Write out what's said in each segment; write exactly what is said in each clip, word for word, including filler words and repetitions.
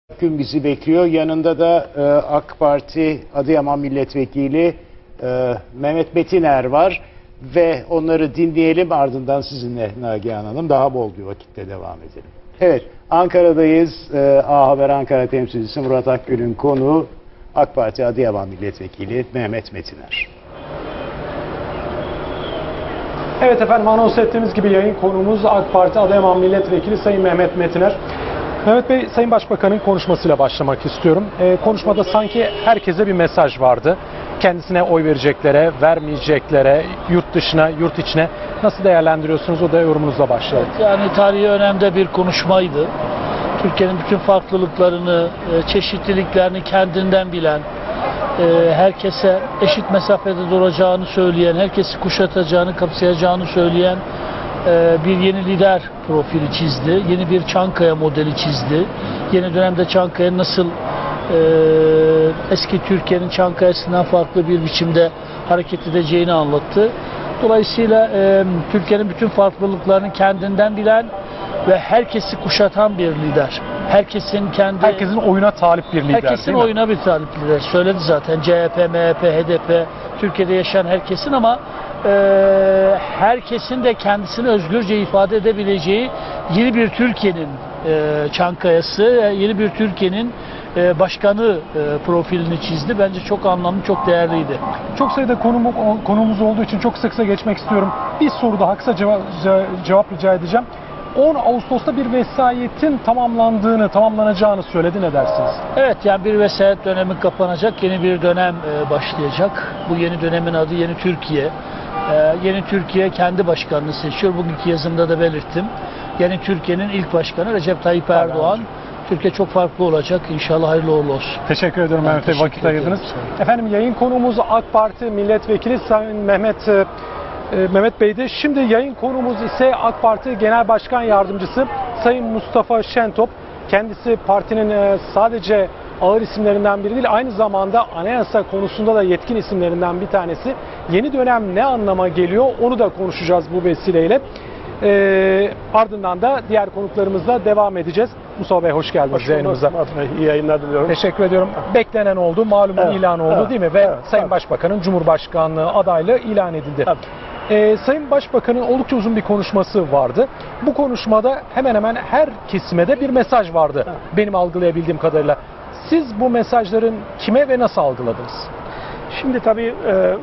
gün bizi bekliyor. Yanında da e, AK Parti Adıyaman Milletvekili e, Mehmet Metiner var. Ve onları dinleyelim, ardından sizinle Nagihan Hanım daha bol bir vakitte devam edelim. Evet, Ankara'dayız. E, A Haber Ankara temsilcisi Murat Akgül'ün konuğu AK Parti Adıyaman Milletvekili Mehmet Metiner. Evet efendim, anons ettiğimiz gibi yayın konuğumuz AK Parti Adıyaman Milletvekili Sayın Mehmet Metiner. Mehmet Bey, Sayın Başbakan'ın konuşmasıyla başlamak istiyorum. Ee, konuşmada sanki herkese bir mesaj vardı. Kendisine oy verecekleri, vermeyeceklere, yurt dışına, yurt içine nasıl değerlendiriyorsunuz? O da yorumunuzla başlayalım. Evet, yani tarihi önemde bir konuşmaydı. Türkiye'nin bütün farklılıklarını, çeşitliliklerini kendinden bilen, herkese eşit mesafede duracağını söyleyen, herkesi kuşatacağını, kapsayacağını söyleyen bir yeni lider profili çizdi. Yeni bir Çankaya modeli çizdi. Yeni dönemde Çankaya nasıl eski Türkiye'nin Çankaya'sından farklı bir biçimde hareket edeceğini anlattı. Dolayısıyla Türkiye'nin bütün farklılıklarını kendinden bilen ve herkesi kuşatan bir lider. Herkesin kendi herkesin oyuna talip bir lider. Herkesin oyuna bir talip lider. Söyledi zaten. C H P, M H P, H D P, Türkiye'de yaşayan herkesin, ama e, herkesin de kendisini özgürce ifade edebileceği yeni bir Türkiye'nin e, Çankaya'sı, yeni bir Türkiye'nin e, başkanı e, profilini çizdi. Bence çok anlamlı, çok değerliydi. Çok sayıda konumu, konumuz olduğu için çok sık sık geçmek istiyorum. Bir soru daha kısa cevap, cevap rica edeceğim. on Ağustos'ta bir vesayetin tamamlandığını, tamamlanacağını söyledi. Ne dersiniz? Evet, yani bir vesayet dönemi kapanacak, yeni bir dönem e, başlayacak. Bu yeni dönemin adı Yeni Türkiye. E, Yeni Türkiye kendi başkanını seçiyor. Bugünkü yazımda da belirttim. Yeni Türkiye'nin ilk başkanı Recep Tayyip Erdoğan. Türkiye çok farklı olacak. İnşallah hayırlı uğurlu olsun. Teşekkür ediyorum Mehmet Bey, vakit ayırdınız. Efendim, yayın konuğumuz AK Parti Milletvekili Sayın Mehmet e, Mehmet Bey'di. Şimdi yayın konuğumuz ise AK Parti Genel Başkan Yardımcısı Sayın Mustafa Şentop. Kendisi partinin sadece ağır isimlerinden biri değil, aynı zamanda anayasa konusunda da yetkin isimlerinden bir tanesi. Yeni dönem ne anlama geliyor, onu da konuşacağız bu vesileyle. E, ardından da diğer konuklarımızla devam edeceğiz. Mustafa Bey, hoş geldiniz hoş yayınımıza. İyi yayınlar diliyorum. Teşekkür ediyorum. Beklenen oldu, malumun evet, ilanı oldu evet, değil mi? Ve evet, Sayın evet. Başbakan'ın Cumhurbaşkanlığı adaylığı ilan edildi. Evet. Ee, Sayın Başbakan'ın oldukça uzun bir konuşması vardı. Bu konuşmada hemen hemen her kesime de bir mesaj vardı. Evet. Benim algılayabildiğim kadarıyla. Siz bu mesajların kime ve nasıl algıladınız? Şimdi tabii e,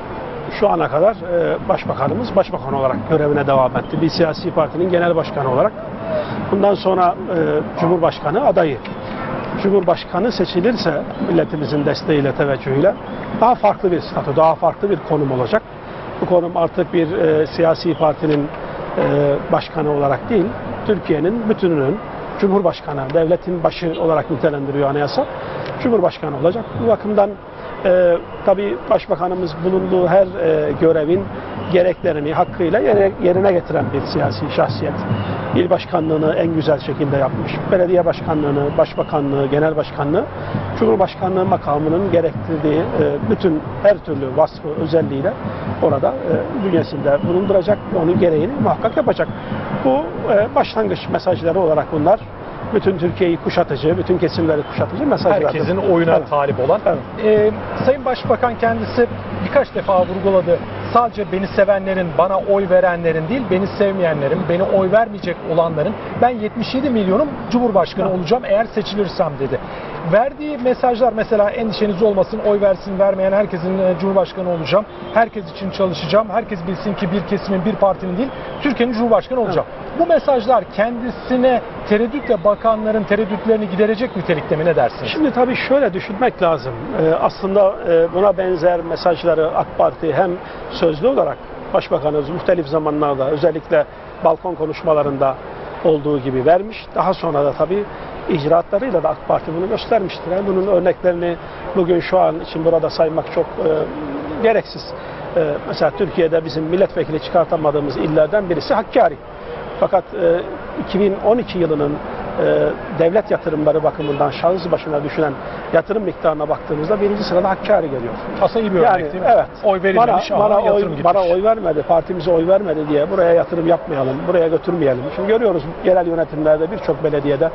şu ana kadar e, Başbakanımız Başbakan olarak görevine devam etti. Bir siyasi partinin genel başkanı olarak. Bundan sonra e, Cumhurbaşkanı adayı. Cumhurbaşkanı seçilirse milletimizin desteğiyle, teveccühüyle daha farklı bir statü, daha farklı bir konum olacak. Bu konum artık bir e, siyasi partinin e, başkanı olarak değil, Türkiye'nin bütününün Cumhurbaşkanı, devletin başı olarak nitelendiriyor anayasa. Cumhurbaşkanı olacak. Bu bakımdan e, tabii Başbakanımız bulunduğu her e, görevin gereklerini hakkıyla yerine, yerine getiren bir siyasi şahsiyet. İl başkanlığını en güzel şekilde yapmış. Belediye başkanlığını, başbakanlığı, genel başkanlığı, Cumhurbaşkanlığı makamının gerektirdiği e, bütün her türlü vasfı, özelliğiyle orada e, bünyesinde bulunduracak. Onun gereğini muhakkak yapacak. Bu e, başlangıç mesajları olarak bunlar. Bütün Türkiye'yi kuşatıcı, bütün kesimleri kuşatıcı mesajlar. Herkesin oyuna evet. talip olan. Evet. Ee, Sayın Başbakan kendisi birkaç defa vurguladı. Sadece beni sevenlerin, bana oy verenlerin değil, beni sevmeyenlerin, beni oy vermeyecek olanların, ben yetmiş yedi milyonum Cumhurbaşkanı evet. olacağım eğer seçilirsem dedi. Verdiği mesajlar, mesela endişeniz olmasın, oy versin vermeyen herkesin Cumhurbaşkanı olacağım, herkes için çalışacağım, herkes bilsin ki bir kesimin, bir partinin değil, Türkiye'nin Cumhurbaşkanı olacağım. Evet. Bu mesajlar kendisine tereddütle bakanların tereddütlerini giderecek nitelikte mi, ne dersiniz? Şimdi tabii şöyle düşünmek lazım. Ee, aslında e, buna benzer mesajları AK Parti hem sözlü olarak Başbakanımız muhtelif zamanlarda, özellikle balkon konuşmalarında olduğu gibi vermiş. Daha sonra da tabii icraatlarıyla da AK Parti bunu göstermiştir. Yani bunun örneklerini bugün şu an için burada saymak çok e, gereksiz. E, mesela Türkiye'de bizim milletvekili çıkartamadığımız illerden birisi Hakkari. Fakat e, iki bin on iki yılının e, devlet yatırımları bakımından şahıs başına düşünen yatırım miktarına baktığımızda birinci sırada Hakkari geliyor. Aslında iyi bir örnek yani, değil mi? Evet. Oy verilmemiş bana, ama bana yatırım oy, gitmiş. Bana oy vermedi, partimize oy vermedi diye buraya yatırım yapmayalım, buraya götürmeyelim. Şimdi görüyoruz yerel yönetimlerde birçok belediyede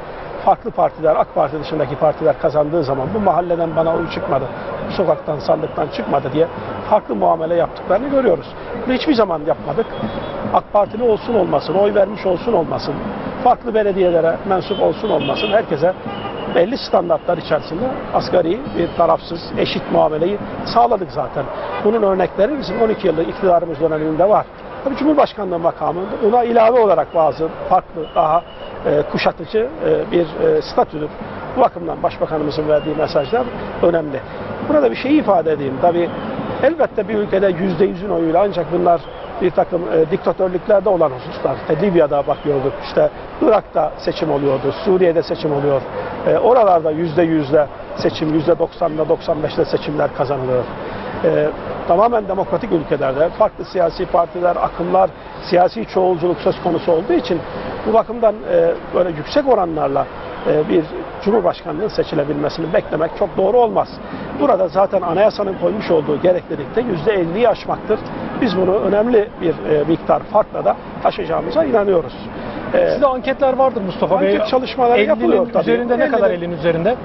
farklı partiler, AK Parti dışındaki partiler kazandığı zaman bu mahalleden bana oy çıkmadı, bu sokaktan, sandıktan çıkmadı diye farklı muamele yaptıklarını görüyoruz. Bunu hiçbir zaman yapmadık. AK Partili olsun olmasın, oy vermiş olsun olmasın, farklı belediyelere mensup olsun olmasın, herkese belli standartlar içerisinde asgari bir tarafsız, eşit muameleyi sağladık zaten. Bunun örnekleri bizim on iki yıllık iktidarımız döneminde var. Tabii Cumhurbaşkanlığı makamında buna ilave olarak bazı farklı, daha e, kuşatıcı e, bir e, statüdür. Bu bakımdan Başbakanımızın verdiği mesajlar önemli. Burada bir şey ifade edeyim. Tabii elbette bir ülkede yüzde yüzün oyuyla ancak bunlar bir takım e, diktatörlüklerde olan hususlar. İşte Libya'da bakıyorduk, işte Irak'ta seçim oluyordu, Suriye'de seçim oluyor. E, oralarda yüzde yüzle seçim, yüzde doksanla doksan beşle seçimler kazanılıyor. E, tamamen demokratik ülkelerde farklı siyasi partiler, akımlar, siyasi çoğulculuk söz konusu olduğu için bu bakımdan e, böyle yüksek oranlarla e, bir Cumhurbaşkanlığının seçilebilmesini beklemek çok doğru olmaz. Burada zaten anayasanın koymuş olduğu gereklilikte yüzde elliyi aşmaktır. Biz bunu önemli bir e, miktar farkla da aşacağımıza inanıyoruz. E, Sizde anketler vardır Mustafa Bey. Anket çalışmaları yapılıyor tabii. Üzerinde ne kadar elinin üzerinde?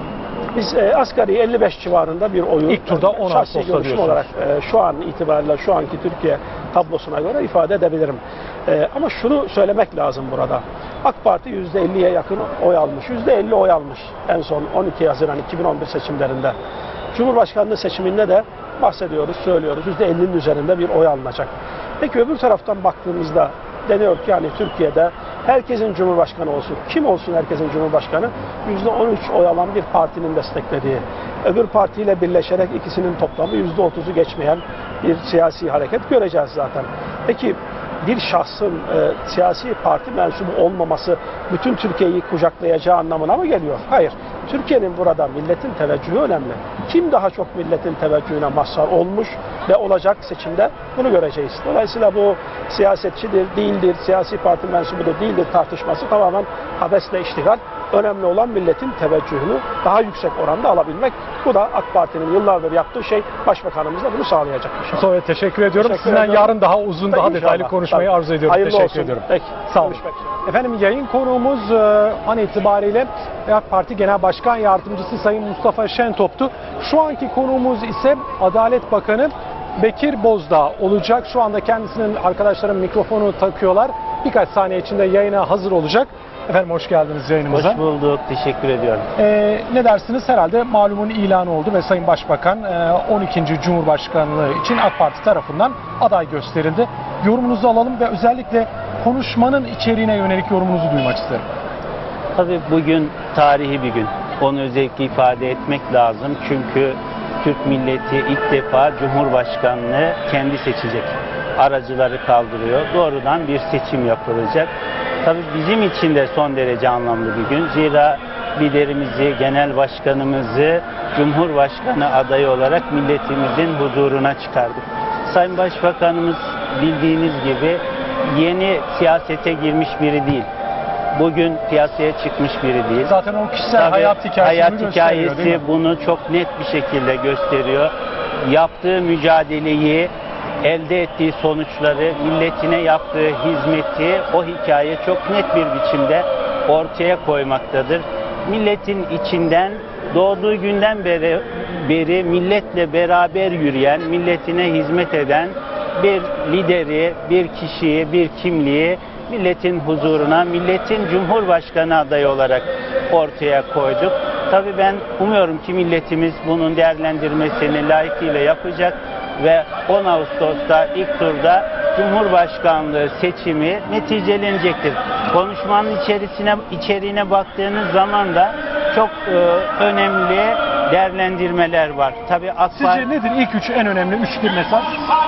Biz e, asgari elli beş civarında bir oyu İlk turda on şahsi görüşüm olarak e, şu an itibariyle şu anki Türkiye tablosuna göre ifade edebilirim. E, ama şunu söylemek lazım burada. AK Parti yüzde elliye yakın oy almış. yüzde elli oy almış en son on iki Haziran iki bin on bir seçimlerinde. Cumhurbaşkanlığı seçiminde de bahsediyoruz, söylüyoruz. yüzde ellinin üzerinde bir oy alınacak. Peki öbür taraftan baktığımızda deniyor ki yani Türkiye'de herkesin Cumhurbaşkanı olsun. Kim olsun herkesin Cumhurbaşkanı? yüzde on üç oy alan bir partinin desteklediği. Öbür partiyle birleşerek ikisinin toplamı yüzde otuzu geçmeyen bir siyasi hareket göreceğiz zaten. Peki bir şahsın e, siyasi parti mensubu olmaması bütün Türkiye'yi kucaklayacağı anlamına mı geliyor? Hayır. Türkiye'nin burada milletin teveccühü önemli. Kim daha çok milletin teveccühüne mazhar olmuş ve olacak seçimde bunu göreceğiz. Dolayısıyla bu siyasetçidir, değildir, siyasi parti mensubudur, değildir tartışması tamamen abesle iştigal. Önemli olan milletin teveccühünü daha yüksek oranda alabilmek. Bu da AK Parti'nin yıllardır yaptığı şey. Başbakanımız da bunu sağlayacak. Mustafa teşekkür ediyorum. Teşekkür Sizden ediyorum. yarın daha uzun, daha İnşallah. detaylı konuşmayı Tabii. arzu ediyorum. Hayırlı teşekkür olsun. ediyorum. Peki. Sağ olun. Efendim yayın konuğumuz e, an itibariyle AK Parti Genel Başkan Yardımcısı Sayın Mustafa Şentop'tu. Şu anki konuğumuz ise Adalet Bakanı Bekir Bozdağ olacak. Şu anda kendisinin arkadaşlarım mikrofonu takıyorlar. Birkaç saniye içinde yayına hazır olacak. Efendim hoş geldiniz yayınımıza. Hoş bulduk, teşekkür ediyorum. Ee, ne dersiniz? Herhalde malumun ilanı oldu ve Sayın Başbakan e, on ikinci Cumhurbaşkanlığı için AK Parti tarafından aday gösterildi. Yorumunuzu alalım ve özellikle konuşmanın içeriğine yönelik yorumunuzu duymak isterim. Tabii bugün tarihi bir gün. Onu özellikle ifade etmek lazım. Çünkü Türk milleti ilk defa Cumhurbaşkanlığı kendi seçecek. Aracıları kaldırıyor. Doğrudan bir seçim yapılacak. Tabii bizim için de son derece anlamlı bir gün. Zira liderimizi, genel başkanımızı Cumhurbaşkanı adayı olarak milletimizin huzuruna çıkardık. Sayın Başbakanımız bildiğiniz gibi yeni siyasete girmiş biri değil. Bugün piyasaya çıkmış biri değil. Zaten o kişisel Tabii, hayat hikayesini hayat gösteriyor, hikayesi değil mi? bunu çok net bir şekilde gösteriyor. Yaptığı mücadeleyi, elde ettiği sonuçları, milletine yaptığı hizmeti o hikaye çok net bir biçimde ortaya koymaktadır. Milletin içinden doğduğu günden beri, beri milletle beraber yürüyen, milletine hizmet eden bir lideri, bir kişiyi, bir kimliği milletin huzuruna, milletin Cumhurbaşkanı adayı olarak ortaya koyduk. Tabii ben umuyorum ki milletimiz bunun değerlendirmesini layıkıyla yapacak ve on Ağustos'ta ilk turda Cumhurbaşkanlığı seçimi neticelenecektir. Konuşmanın içerisine içeriğine baktığınız zaman da çok e, önemli değerlendirmeler var. Tabii AK Sizce Parti, nedir ilk üç en önemli üç bir mesaj?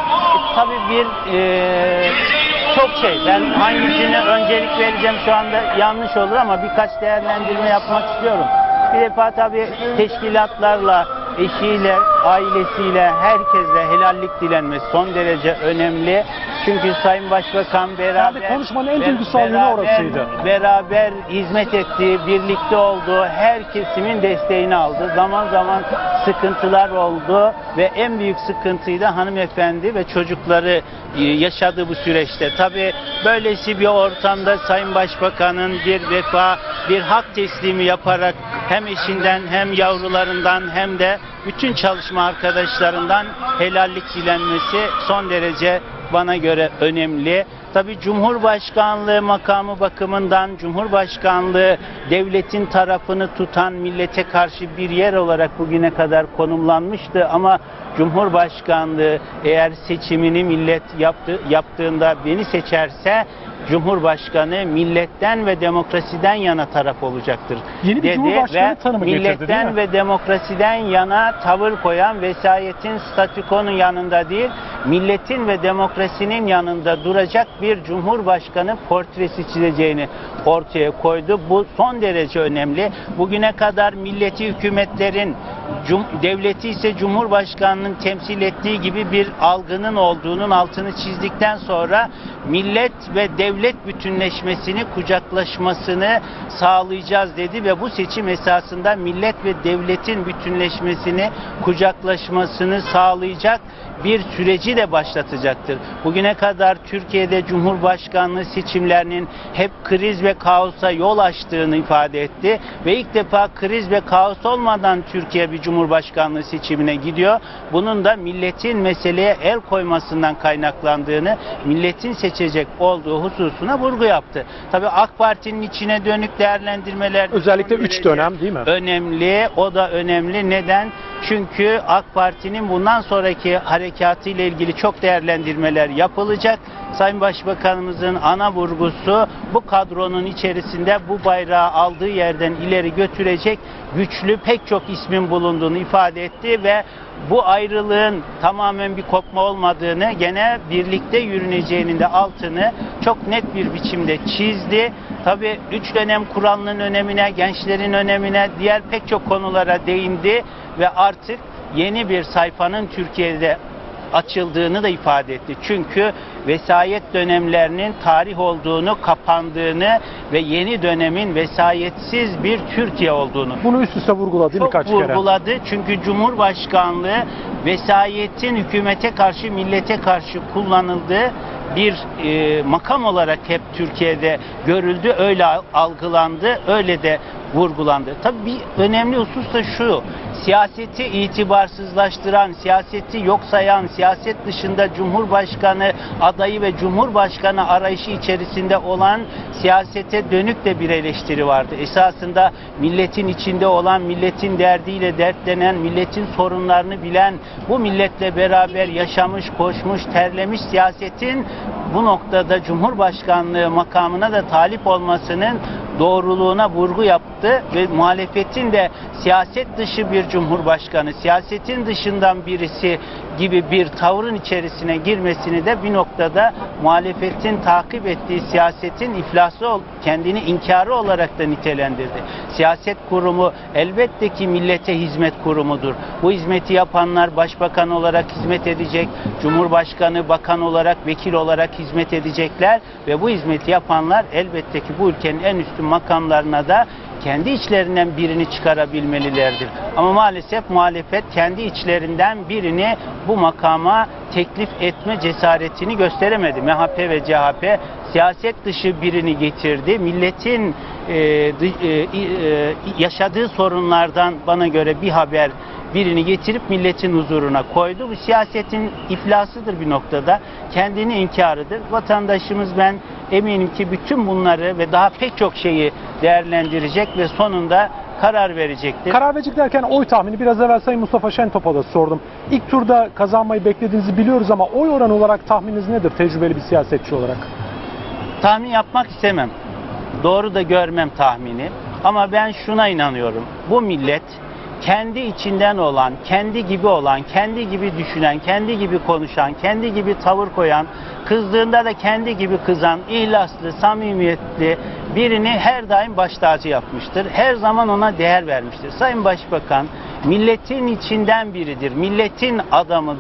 tabii bir e, çok şey. Ben hangisine öncelik vereceğim şu anda yanlış olur ama birkaç değerlendirme yapmak istiyorum. Bir defa tabii teşkilatlarla, eşiyle, ailesiyle, herkesle helallik dilenmesi son derece önemli. Çünkü Sayın Başbakan beraber Yani konuşmanın en be- duygusal yönü beraber- orasıydı. Beraber hizmet ettiği, birlikte olduğu her kesimin desteğini aldı. Zaman zaman sıkıntılar oldu ve en büyük sıkıntıyı da hanımefendi ve çocukları e, yaşadığı bu süreçte. Tabii böylesi bir ortamda Sayın Başbakan'ın bir vefa, bir hak teslimi yaparak hem eşinden hem yavrularından hem de bütün çalışma arkadaşlarından helallik dilenmesi son derece bana göre önemli. Tabii Cumhurbaşkanlığı makamı bakımından Cumhurbaşkanlığı devletin tarafını tutan, millete karşı bir yer olarak bugüne kadar konumlanmıştı ama Cumhurbaşkanlığı eğer seçimini millet yaptı, yaptığında beni seçerse Cumhurbaşkanı milletten ve demokrasiden yana taraf olacaktır Yeni bir dedi Cumhurbaşkanı ve tanımı getirdi, değil milletten mi? ve demokrasiden yana tavır koyan, vesayetin statükonun yanında değil, milletin ve demokrasinin yanında duracak bir Cumhurbaşkanı portresi çizeceğini ortaya koydu. Bu son derece önemli. Bugüne kadar milleti hükümetlerin, cum devleti ise Cumhurbaşkanı'nın temsil ettiği gibi bir algının olduğunun altını çizdikten sonra millet ve devlet bütünleşmesini, kucaklaşmasını sağlayacağız dedi ve bu seçim esasında millet ve devletin bütünleşmesini, kucaklaşmasını sağlayacak bir süreci de başlatacaktır. Bugüne kadar Türkiye'de Cumhurbaşkanlığı seçimlerinin hep kriz ve kaosa yol açtığını ifade etti ve ilk defa kriz ve kaos olmadan Türkiye bir Cumhurbaşkanlığı seçimine gidiyor. Bunun da milletin meseleye el koymasından kaynaklandığını, milletin seçecek olduğu hususuna vurgu yaptı. Tabii AK Parti'nin içine dönük değerlendirmeler Özellikle üç dönem değil mi? önemli. O da önemli. Neden? Çünkü AK Parti'nin bundan sonraki harekatı ile ilgili çok değerlendirmeler yapılacak. Sayın Başbakanımızın ana vurgusu bu kadronun içerisinde bu bayrağı aldığı yerden ileri götürecek güçlü pek çok ismin bulunduğunu ifade etti ve bu ayrılığın tamamen bir kopma olmadığını, gene birlikte yürüneceğinin de altını çok net bir biçimde çizdi. Tabii üç dönem kuralının önemine, gençlerin önemine, diğer pek çok konulara değindi ve artık yeni bir sayfanın Türkiye'de açıldığını da ifade etti. Çünkü vesayet dönemlerinin tarih olduğunu, kapandığını ve yeni dönemin vesayetsiz bir Türkiye olduğunu Bunu üst üste vurguladı çok birkaç kere. vurguladı. Çünkü Cumhurbaşkanlığı vesayetin hükümete karşı, millete karşı kullanıldığı bir e, makam olarak hep Türkiye'de görüldü, öyle algılandı, öyle de vurgulandı. Tabii bir önemli husus da şu: siyaseti itibarsızlaştıran, siyaseti yok sayan, siyaset dışında Cumhurbaşkanı adayı ve Cumhurbaşkanı arayışı içerisinde olan siyasete dönük de bir eleştiri vardı. Esasında milletin içinde olan, milletin derdiyle dertlenen, milletin sorunlarını bilen, bu milletle beraber yaşamış, koşmuş, terlemiş siyasetin bu noktada Cumhurbaşkanlığı makamına da talip olmasının doğruluğuna vurgu yaptı ve muhalefetin de siyaset dışı bir cumhurbaşkanı, siyasetin dışından birisi gibi bir tavrın içerisine girmesini de bir noktada muhalefetin takip ettiği siyasetin iflası, kendini inkarı olarak da nitelendirdi. Siyaset kurumu elbette ki millete hizmet kurumudur. Bu hizmeti yapanlar başbakan olarak hizmet edecek, cumhurbaşkanı, bakan olarak, vekil olarak hizmet edecekler ve bu hizmeti yapanlar elbette ki bu ülkenin en üstün makamlarına da kendi içlerinden birini çıkarabilmelilerdir. Ama maalesef muhalefet kendi içlerinden birini bu makama teklif etme cesaretini gösteremedi. M H P ve C H P siyaset dışı birini getirdi. Milletin e, e, e, yaşadığı sorunlardan bana göre bir haber birini getirip milletin huzuruna koydu. Bu siyasetin iflasıdır bir noktada. Kendini inkarıdır. Vatandaşımız, ben eminim ki bütün bunları ve daha pek çok şeyi değerlendirecek ve sonunda karar verecektir. Karar verecek derken oy tahmini, biraz evvel Sayın Mustafa Şentop'a da sordum. İlk turda kazanmayı beklediğinizi biliyoruz ama oy oranı olarak tahmininiz nedir tecrübeli bir siyasetçi olarak? Tahmin yapmak istemem. Doğru da görmem tahmini. Ama ben şuna inanıyorum. Bu millet kendi içinden olan, kendi gibi olan, kendi gibi düşünen, kendi gibi konuşan, kendi gibi tavır koyan, kızdığında da kendi gibi kızan, ihlaslı, samimiyetli birini her daim baş tacı yapmıştır. Her zaman ona değer vermiştir. Sayın Başbakan milletin içinden biridir, milletin adamıdır.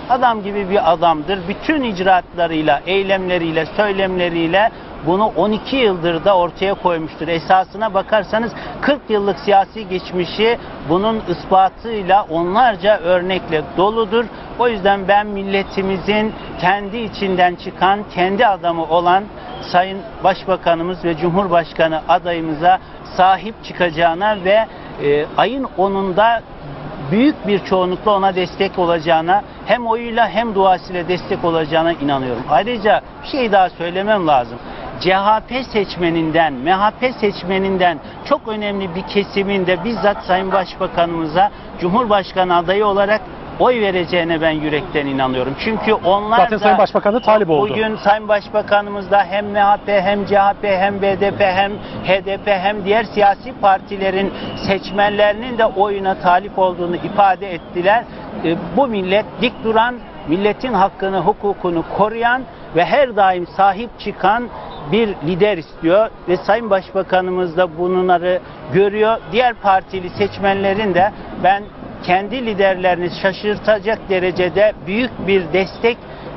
Adam gibi bir adamdır. Bütün icraatlarıyla, eylemleriyle, söylemleriyle bunu on iki yıldır da ortaya koymuştur. Esasına bakarsanız kırk yıllık siyasi geçmişi bunun ispatıyla onlarca örnekle doludur. O yüzden ben milletimizin kendi içinden çıkan, kendi adamı olan Sayın Başbakanımız ve Cumhurbaşkanı adayımıza sahip çıkacağına ve e, ayın onunda büyük bir çoğunlukla ona destek olacağına, hem oyuyla hem duasıyla destek olacağına inanıyorum. Ayrıca bir şey daha söylemem lazım. C H P seçmeninden, M H P seçmeninden çok önemli bir kesiminde bizzat Sayın Başbakanımıza Cumhurbaşkanı adayı olarak oy vereceğine ben yürekten inanıyorum. Çünkü onlar Zaten da Sayın Başbakan da talip oldu. Bugün Sayın Başbakanımız da hem M H P hem C H P hem B D P hem H D P hem diğer siyasi partilerin seçmenlerinin de oyuna talip olduğunu ifade ettiler. E, bu millet dik duran, milletin hakkını, hukukunu koruyan ve her daim sahip çıkan bir lider istiyor ve Sayın Başbakanımız da bunları görüyor. Diğer partili seçmenlerin de ben kendi liderlerini şaşırtacak derecede büyük bir destek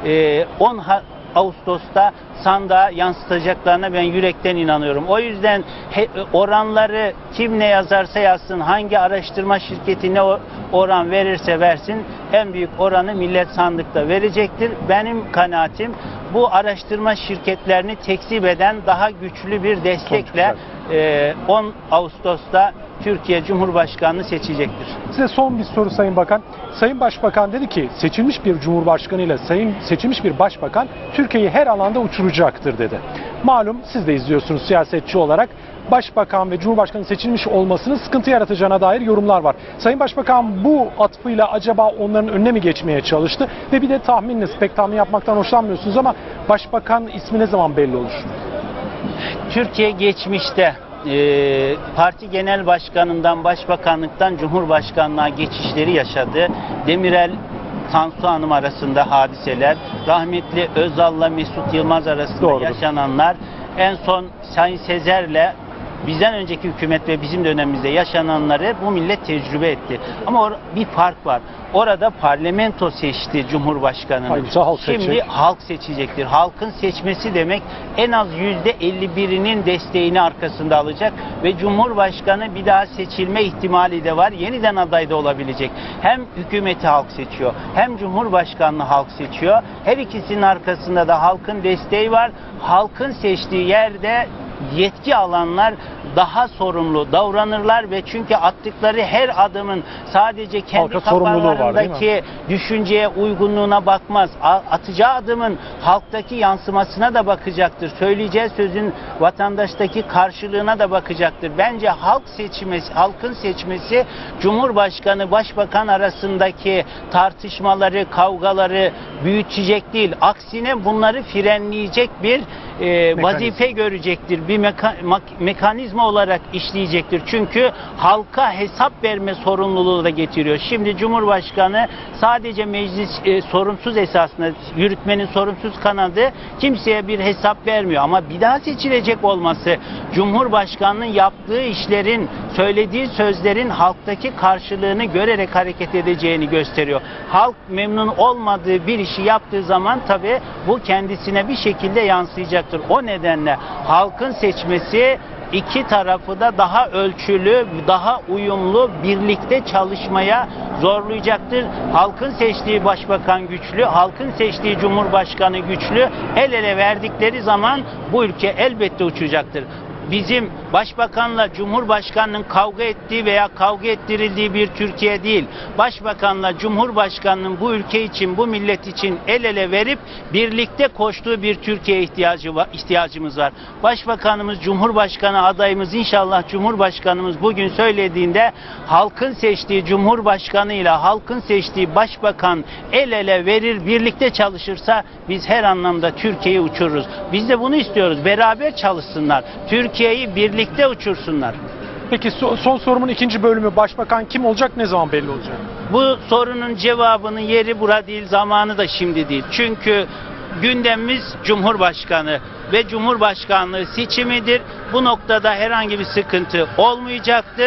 on Ağustos'ta sandığa yansıtacaklarına ben yürekten inanıyorum. O yüzden oranları kim ne yazarsa yazsın, hangi araştırma şirketi ne oran verirse versin, en büyük oranı millet sandıkta verecektir. Benim kanaatim bu araştırma şirketlerini tekzip eden daha güçlü bir destekle on Ağustos'ta Türkiye Cumhurbaşkanı'nı seçecektir. Size son bir soru Sayın Bakan. Sayın Başbakan dedi ki seçilmiş bir Cumhurbaşkanı ile sayın seçilmiş bir Başbakan Türkiye'yi her alanda uçuracaktır dedi. Malum siz de izliyorsunuz siyasetçi olarak. Başbakan ve Cumhurbaşkanı seçilmiş olmasının sıkıntı yaratacağına dair yorumlar var. Sayın Başbakan bu atfıyla acaba onların önüne mi geçmeye çalıştı? Ve bir de tahmininiz, pek tahmin yapmaktan hoşlanmıyorsunuz ama Başbakan ismi ne zaman belli olur? Türkiye geçmişte e, parti genel başkanından başbakanlıktan cumhurbaşkanlığa geçişleri yaşadı. Demirel Tansu Hanım arasında hadiseler, rahmetli Özal'la Mesut Yılmaz arasında Doğrudur. yaşananlar, en son Sayın Sezer'le bizden önceki hükümet ve bizim dönemimizde yaşananları bu millet tecrübe etti. Ama bir fark var. Orada parlamento seçti Cumhurbaşkanı'nı. Halk Şimdi seçecek. halk seçecektir. Halkın seçmesi demek en az yüzde elli birinin desteğini arkasında alacak ve Cumhurbaşkanı bir daha seçilme ihtimali de var. Yeniden aday da olabilecek. Hem hükümeti halk seçiyor, hem Cumhurbaşkanlığı halk seçiyor. Her ikisinin arkasında da halkın desteği var. Halkın seçtiği yerde yetki alanlar daha sorumlu davranırlar ve çünkü attıkları her adımın sadece kendi Halka sorumluluğu var, kafalarındaki düşünceye uygunluğuna bakmaz. Atacağı adımın halktaki yansımasına da bakacaktır. Söyleyeceği sözün vatandaştaki karşılığına da bakacaktır. Bence halk seçmesi, halkın seçmesi Cumhurbaşkanı, Başbakan arasındaki tartışmaları, kavgaları büyütecek değil. Aksine bunları frenleyecek bir e, vazife görecektir. Bir meka mekanizma olarak işleyecektir. Çünkü halka hesap verme sorumluluğu da getiriyor. Şimdi Cumhurbaşkanı sadece meclis e, sorumsuz esasında yürütmenin sorumsuz kanadı kimseye bir hesap vermiyor. Ama bir daha seçilecek olması Cumhurbaşkanı'nın yaptığı işlerin, söylediği sözlerin halktaki karşılığını görerek hareket edeceğini gösteriyor. Halk memnun olmadığı bir işi yaptığı zaman tabii bu kendisine bir şekilde yansıyacaktır. O nedenle halkın seçmesi iki tarafı da daha ölçülü, daha uyumlu, birlikte çalışmaya zorlayacaktır. Halkın seçtiği başbakan güçlü, halkın seçtiği cumhurbaşkanı güçlü. El ele verdikleri zaman bu ülke elbette uçacaktır. Bizim başbakanla cumhurbaşkanının kavga ettiği veya kavga ettirildiği bir Türkiye değil. Başbakanla cumhurbaşkanının bu ülke için, bu millet için el ele verip birlikte koştuğu bir Türkiye ihtiyacı var, ihtiyacımız var. Başbakanımız, cumhurbaşkanı adayımız, inşallah cumhurbaşkanımız bugün söylediğinde halkın seçtiği cumhurbaşkanıyla halkın seçtiği başbakan el ele verir, birlikte çalışırsa biz her anlamda Türkiye'yi uçururuz. Biz de bunu istiyoruz. Beraber çalışsınlar. Türkiye'yi birlikte uçursunlar. Peki so son sorumun ikinci bölümü, başbakan kim olacak, ne zaman belli olacak? Bu sorunun cevabının yeri bura değil, zamanı da şimdi değil. Çünkü gündemimiz Cumhurbaşkanı ve Cumhurbaşkanlığı seçimidir. Bu noktada herhangi bir sıkıntı olmayacaktır.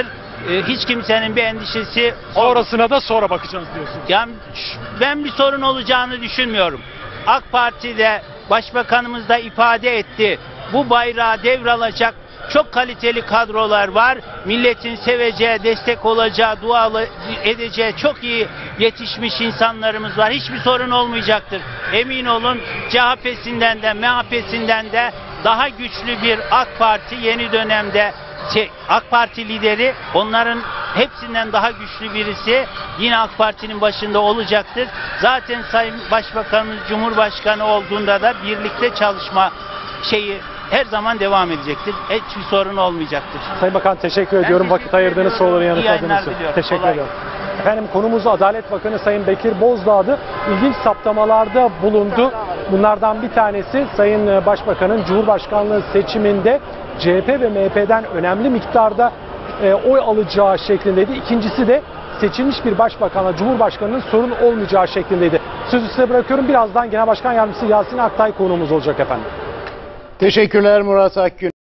e, hiç kimsenin bir endişesi Sonrasına da sonra bakacağız diyorsunuz. yani ş- ben bir sorun olacağını düşünmüyorum. AK Parti'de Başbakanımız da ifade etti. Bu bayrağı devralacak çok kaliteli kadrolar var. Milletin seveceği, destek olacağı, dua edeceği çok iyi yetişmiş insanlarımız var. Hiçbir sorun olmayacaktır. Emin olun C H P'sinden de M H P'sinden de daha güçlü bir AK Parti yeni dönemde şey, AK Parti lideri onların hepsinden daha güçlü birisi yine AK Parti'nin başında olacaktır. Zaten Sayın Başbakanımız Cumhurbaşkanı olduğunda da birlikte çalışma şeyi her zaman devam edecektir. Hiçbir sorun olmayacaktır. Sayın Bakan teşekkür ediyorum. teşekkür Vakit ayırdığınız ediyorum. soruları İyi yanıtladığınız yayınlar için. diliyorum. Teşekkür Kolay ediyorum. Efendim konumuz Adalet Bakanı Sayın Bekir Bozdağ'dı. İlginç saptamalarda bulundu. Bunlardan bir tanesi Sayın Başbakan'ın Cumhurbaşkanlığı seçiminde C H P ve M H P'den önemli miktarda e, oy alacağı şeklindeydi. İkincisi de seçilmiş bir başbakanla Cumhurbaşkanı'nın sorun olmayacağı şeklindeydi. Sözü size bırakıyorum. Birazdan Genel Başkan Yardımcısı Yasin Aktay konuğumuz olacak efendim. Teşekkürler Murat Akgün.